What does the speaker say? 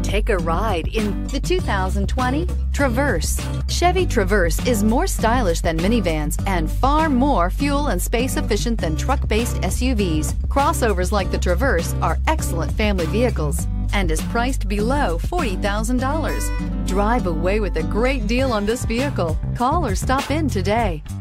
Take a ride in the 2020 Traverse. Chevy Traverse is more stylish than minivans and far more fuel and space efficient than truck-based SUVs. Crossovers like the Traverse are excellent family vehicles and is priced below $40,000. Drive away with a great deal on this vehicle. Call or stop in today.